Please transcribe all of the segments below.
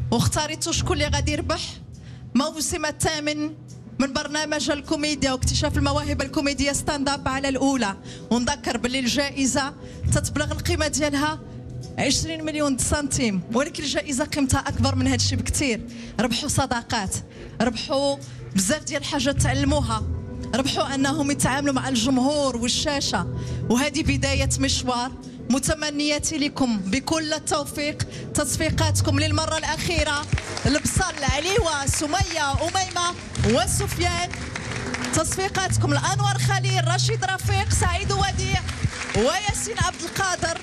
واختاريتوا شكون اللي غادي يربح موسم الثامن من برنامج الكوميديا واكتشاف المواهب الكوميدية ستاند اب على الأولى. ونذكر باللي الجائزة تتبلغ القيمة ديالها 20 مليون سنتيم، ولكن الجائزة قيمتها أكبر من هذا الشيء بكثير. ربحوا صداقات، ربحوا بزاف ديال الحاجات تعلموها، ربحوا أنهم يتعاملوا مع الجمهور والشاشة، وهذه بداية مشوار. متمنياتي لكم بكل التوفيق. تصفيقاتكم للمرة الأخيرة البصل، عليوة، سمية، أميمة وسفيان. تصفيقاتكم لأنور خليل، رشيد رفيق، سعيد وديع وياسين عبد القادر.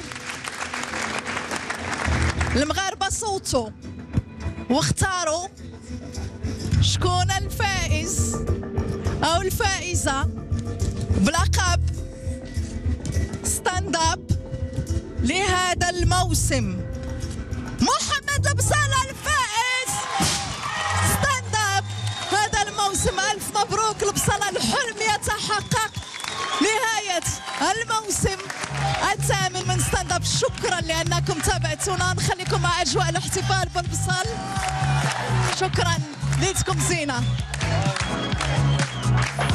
المغاربة صوتوا واختاروا شكون الفائز أو الفائزة بلقب ستاند اب لهذا الموسم. محمد البصالة الفائز ستاند اب هذا الموسم. ألف مبروك البصالة، الحلم يتحقق. نهاية الموسم الثامن من ستاند اب. شكرا لأنكم تابعتونا. نخليكم مع أجواء الاحتفال بالبصل. شكرا، ليلتكم زينة.